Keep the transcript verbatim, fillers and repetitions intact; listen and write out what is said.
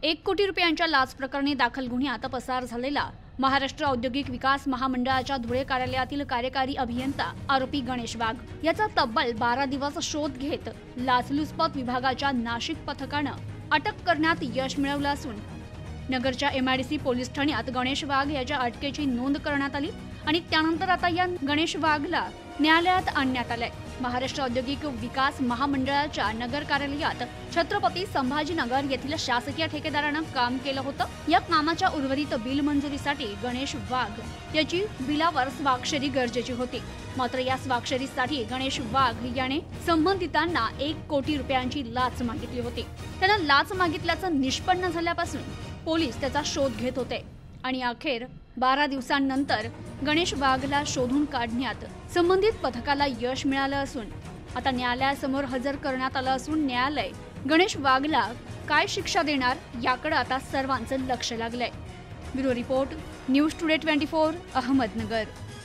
एक कोटी रुपयांच्या लाच प्रकरणी दाखल गुन्ह्यात पसार झालेला महाराष्ट्र औद्योगिक विकास महामंडळाच्या धुळे कार्यालयातील कार्यकारी अभियंता आरोपी गणेश वाघ याचा तब्बल बारा दिवस शोध घेत लाचलुचपत विभागाच्या नाशिक पथकानं अटक करण्यात यश मिळवलं असून नगरच्या एमआयडीसी पोलीस ठाण्यात गणेश वाघ याच्या अटकेची नोंद करण्यात आली आणि त्यानंतर आता या गणेश वाघला न्यायालयात आणण्यात आलंय। महाराष्ट्र औद्योगिक विकास महामंडळाच्या नगर कार्यालयात छत्रपती संभाजीनगर येथील शासकीय ठेकेदारानं काम केलं होतं। या कामाच्या उर्वरित बिल मंजुरीसाठी गणेश वाघ याची बिलावर स्वाक्षरी गरजेची होती, मात्र या स्वाक्षरीसाठी गणेश वाघ याने संबंधितांना एक कोटी रुपयांची लाच मागितली होती। त्यानं लाच मागितल्याचं निष्पन्न झाल्यापासून पोलीस त्याचा शोध घेत होते आणि अखेर बारा दिवसांनंतर गणेश वाघला शोधून काढण्यात संबंधित पथकाला यश मिळालं असून आता न्यायालयासमोर हजर करण्यात आलं असून न्यायालय गणेश वाघला काय शिक्षा देणार याकडे आता सर्वांचं लक्ष लागलंय। ब्युरो रिपोर्ट, न्यूज टुडे चोवीस, अहमदनगर।